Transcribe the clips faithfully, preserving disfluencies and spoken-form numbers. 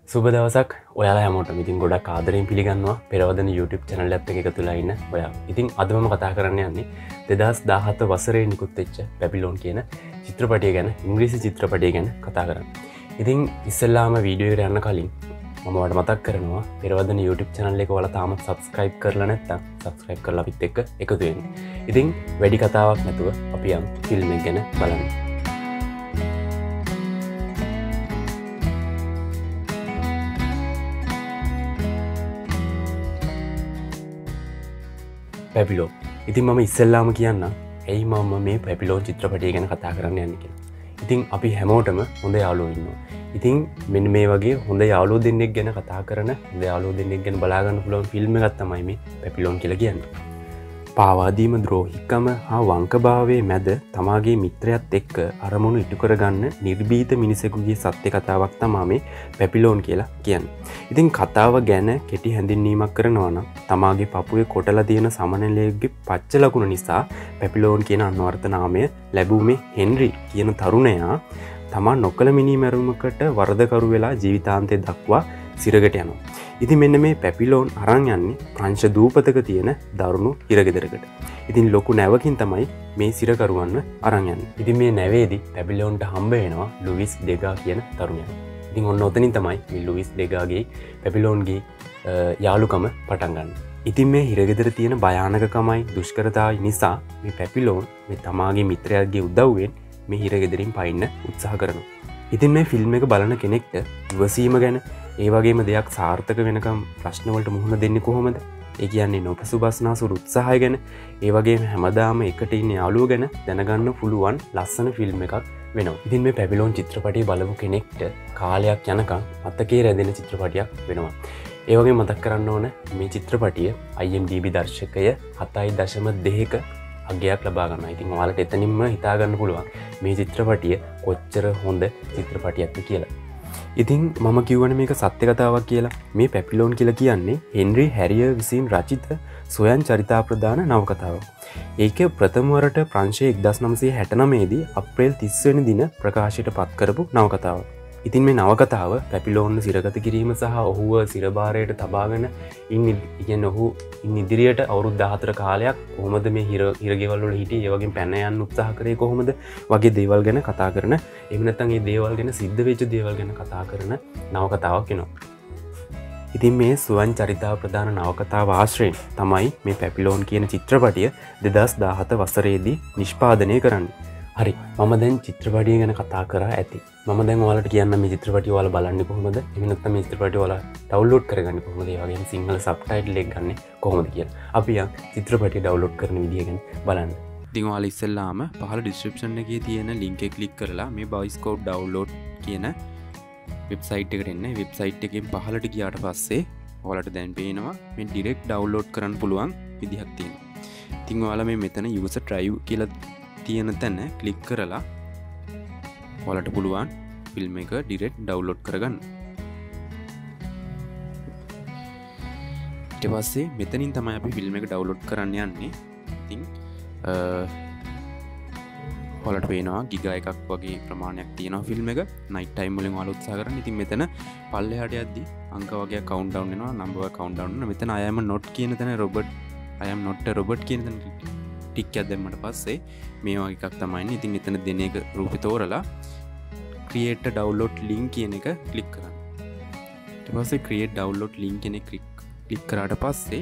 සුබ දවසක් ඔයාලා හැමෝටම ඉතින් ගොඩක් ආදරයෙන් පිළිගන්නවා පෙරවදන YouTube channel එකත් එක්ක එකතු වෙලා ඉන්න ඔයා. ඉතින් අද මම කතා කරන්න යන්නේ දෙදහස් දාහත වසරේ නිකුත් වෙච්ච පැපිලෝන් කියන චිත්‍රපටය ගැන, ඉංග්‍රීසි චිත්‍රපටය ගැන කතා කරන්න. ඉතින් ඉස්සෙල්ලාම වීඩියෝ එකට යන්න කලින් මම ඔයාලට මතක් කරනවා පෙරවදන YouTube channel එක ඔයාලා තාම subscribe කරලා නැත්නම් subscribe කරලා අපිත් එක්ක එකතු වෙන්න. ඉතින් වැඩි කතාවක් නැතුව අපි යමු ෆිල්ම් එක ගැන බලන්න. පැපිලෝන්. ඉතින් මම ඉස්සෙල්ලාම කියන්න ඇයි මම මේ පැපිලෝන් චිත්‍රපටය ගැන කතා කරන්න යන්නේ කියලා. ඉතින් අපි හැමෝටම හොඳ යාළුවෝ ඉන්නවා. ඉතින් මෙන්න මේ වගේ හොඳ යාළුවෝ දෙන්නෙක් ගැන කතා කරන, හොඳ යාළුවෝ දෙන්නෙක් ගැන බලා ගන්න පුළුවන් ෆිල්ම් එකක් තමයි මේ පැපිලෝන් කියලා කියන්නේ. පාවාදීම, ද්‍රෝහිකම හා වංකභාවයේ මැද තමාගේ මිත්‍රයත් එක්ක අරමුණු ඉටු කරගන්න නිර්භීත මිනිසෙකුගේ සත්‍ය කතාවක් තමයි මේ පැපිලෝන් කියලා කියන්නේ. ඉතින් කතාව ගැන කෙටි හැඳින්වීමක් කරනවා නම් තමාගේ පපුවේ කොටලා තියෙන සමනලයේගේ පච්ච ලකුණ නිසා පැපිලෝන් කියන අන්වර්ථ නාමය ලැබූ මේ හෙන්රි කියන තරුණයා තමා නොකළ මිනීමැරුමකට වරදකරු වෙලා ජීවිතාන්තය දක්වා සිරගට යනවා. ඉතින් මෙන්න මේ පැපිලෝන් අරන් යන්නේ ප්‍රංශ දූපතක තියෙන දරුණු හිරගෙදරකට. ඉතින් ලොකු නැවකින් තමයි මේ සිරකරුවන්ව අරන් යන්නේ. ඉතින් මේ නැවේදී පැපිලෝන්ට හම්බ වෙනවා ලුයිස් ඩෙගා කියන තරුණයා. ඉතින් ඔන්න ඔතනින් තමයි මේ ලුයිස් ඩෙගාගේ පැපිලෝන්ගේ යාළුකම පටන් ගන්න. ඉතින් මේ හිරගෙදර තියෙන භයානකකමයි දුෂ්කරතාවයි නිසා මේ පැපිලෝන් මේ තමාගේ මිත්‍රයාගේ උදව්වෙන් මේ හිරගෙදරින් පයින්න උත්සාහ කරනවා. ඉතින් මේ ෆිල්ම් එක බලන කෙනෙක්ට ඉවසීම ගැන, ඒ වගේම දෙයක් සාර්ථක වෙනකම් ප්‍රශ්නවලට මුහුණ දෙන්නේ කොහොමද? ඒ කියන්නේ නොපසුබස්නාසුරු උත්සාහය ගැන, ඒ වගේම හැමදාම එකට ඉන්න යාළුවෝ ගැන දැනගන්න පුළුවන් ලස්සන ෆිල්ම් එකක් වෙනවා. ඉතින් මේ පැපිලෝන් චිත්‍රපටය බලපු කෙනෙක්ට කාලයක් යනකම් මතකයේ රැඳෙන චිත්‍රපටයක් වෙනවා. ඒ වගේ මතක් කරන්න ඕන මේ චිත්‍රපටිය I M D B දර්ශකය හතයි දශම දෙකක අගයක් ලබා ගන්නවා. ඉතින් ඔයාලට එතනින්ම හිතා ගන්න පුළුවන් මේ චිත්‍රපටිය කොච්චර හොඳ චිත්‍රපටියක්ද කියලා. ඉතින් මම කිව්වනේ මේක සත්‍ය කතාවක් කියලා. මේ පැපිලෝන් කියලා කියන්නේ හෙන්රි හැරියර් විසින් රචිත සොයන් චරිතාප්‍රදාන නවකතාවක්. ඒක ප්‍රථම වරට ප්‍රංශයේ එක්දහස් නවසිය හැටනවය දී අප්‍රේල් තිස් වෙනි දින ප්‍රකාශයට පත් කරපු නවකතාවක්. ඉතින් මේ නවකතාව පැපිලෝන් සිරගත කිරීම සහ ඔහුව සිරභාරයට තබාගෙන ඉන්න ඉගෙන ඔහු ඉන් ඉදිරියට අවුරුදු දහහතර කාලයක් කොහොමද මේ හිර හිරගෙවල් වල හිටියේ, ඒ වගේම පැන යන්න උත්සාහ කරේ කොහොමද වගේ දේවල් ගැන කතා කරන, එහෙම නැත්නම් මේ දේවල් ගැන සිද්ධ වෙච්ච දේවල් ගැන කතා කරන නවකතාවක් වෙනවා. ඉතින් මේ සුවන් චරිතාප්‍රදාන නවකතාව ආශ්‍රයෙන් තමයි මේ පැපිලෝන් කියන චිත්‍රපටිය දෙදහස් දාහත වසරේදී නිෂ්පාදනය කරන්නේ. හරි, මම දැන් චිත්‍රපටිය ගැන කතා කරා ඇති. මම දැන් ඔයාලට කියන්න මේ චිත්‍රපටිය ඔයාලා බලන්නේ කොහොමද? එහෙම නැත්නම් මේ චිත්‍රපටිය ඔයාලා ඩවුන්ලෝඩ් කරගන්නේ කොහොමද? ඒ වගේම සිංහල සබ්ටයිටල් එක ගන්න කොහොමද කියලා. අපි යන් චිත්‍රපටිය ඩවුන්ලෝඩ් කරන විදිය ගැන බලන්න. ඉතින් ඔයාලා ඉස්සෙල්ලාම පහළ ඩිස්ක්‍රිප්ෂන් එකේ තියෙන link එක ක්ලික් කරලා මේ බයිස්කෝප් ඩවුන්ලෝඩ් කියන වෙබ්සයිට් එකට එන්න. වෙබ්සයිට් එකෙන් පහළට ගියාට පස්සේ ඔයාලට දැන් පේනවා මේ ඩිරෙක්ට් ඩවුන්ලෝඩ් කරන්න පුළුවන් විදිහක් තියෙනවා. ඉතින් ඔයාලා මේ මෙතන user drive කියලා තියෙන තැන ක්ලික් කරලා ඔයාලට පුළුවන් ෆිල්ම් එක ඩිරෙක්ට් ඩවුන්ලෝඩ් කරගන්න. ඊට පස්සේ මෙතනින් තමයි අපි ෆිල්ම් එක ඩවුන්ලෝඩ් කරන්න යන්නේ. ඉතින් ඔයාලට පේනවා ගිගා එකක් වගේ ප්‍රමාණයක් තියෙනවා ෆිල්ම් එක. නයිට් ටයිම් වලින් ඔයාලා උත්සාහ කරන්න. ඉතින් මෙතන පල්ලෙහාට යද්දි අංක වගේ කවුන්ට් ඩවුන් වෙනවා, නම්බර් කවුන්ට් ඩවුන් වෙනවා. මෙතන I am not කියන තැන Robert I am not a robot කියන තැන ටික් එකක් දැම්මට පස්සේ මේ වගේ එකක් තමයි ඉන්නේ. ඉතින් එතන දෙන එක රූපේ තෝරලා create a download link කියන එක ක්ලික් කරන්න. ඊට පස්සේ create download link කියන එක ක්ලික් කරාට පස්සේ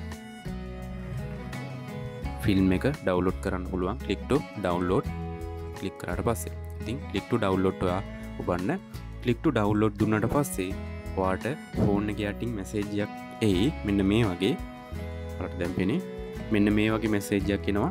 ෆිල්ම් එක ඩවුන්ලෝඩ් කරන්න පුළුවන්. click to download ක්ලික් කරාට පස්සේ ඉතින් click to download ඔයා ඔබන්න. click to download දුන්නාට පස්සේ ඔයාට ෆෝන් එකේ යටින් මැසේජ් එකක් එයි. මෙන්න මේ වගේ ඔයාලට දැන් පේන්නේ මෙන්න මේ වගේ මැසේජ් එකක් එනවා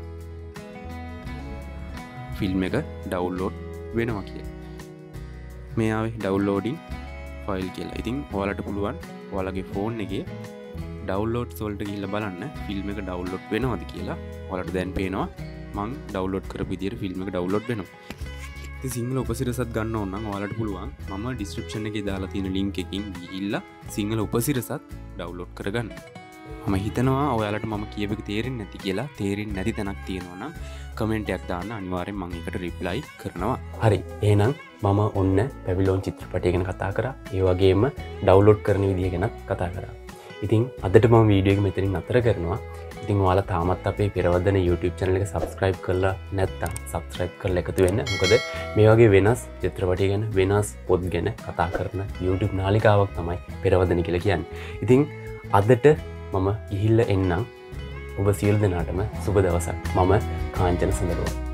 ෆිල්ම් එක ඩවුන්ලෝඩ් වෙනවා කියලා. මේ ආවේ ඩවුන්ලෝඩින් ෆයිල් කියලා. ඉතින් ඔයාලට පුළුවන් ඔයාලගේ ෆෝන් එකේ ඩවුන්ලෝඩ්ස් වලට ගිහිල්ලා බලන්න ෆිල්ම් එක ඩවුන්ලෝඩ් වෙනවද කියලා. ඔයාලට දැන් පේනවා මං ඩවුන්ලෝඩ් කරපු විදිහට ෆිල්ම් එක ඩවුන්ලෝඩ් වෙනවා. ඉතින් සිංහල උපසිරසත් ගන්න ඕන නම් ඔයාලට පුළුවන් මම ඩිස්ක්‍රිප්ෂන් එකේ දාලා තියෙන link එකකින් ගිහිල්ලා සිංහල උපසිරසත් ඩවුන්ලෝඩ් කරගන්න. මම හිතනවා ඔයාලට මම කියපු තේරෙන්නේ නැති කියලා. තේරෙන්නේ නැති තැනක් තියෙනවා නම් කමෙන්ට් එකක් දාන්න, අනිවාර්යෙන් මම ඒකට රිප්ලයි කරනවා. හරි. එහෙනම් මම ඔන්න පැබිලෝන් චිත්‍රපටය ගැන කතා කරා. ඒ වගේම ඩවුන්ලෝඩ් කරන විදිය ගැන කතා කරා. ඉතින් අදට මම වීඩියෝ එක මෙතනින් නතර කරනවා. ඉතින් ඔයාලා තාමත් අපේ පෙරවදන YouTube channel එක subscribe කරලා නැත්නම් subscribe කරලා එකතු වෙන්න. මොකද මේ වගේ වෙනස් චිත්‍රපටි ගැන, වෙනස් පොත් ගැන කතා කරන YouTube නාලිකාවක් තමයි පෙරවදන කියලා කියන්නේ. ඉතින් අදට මම ගිහිල්ලා එන්නම්. ඔබ සියලු දෙනාටම සුබ දවසක්. මම කාංචන සඳරුව.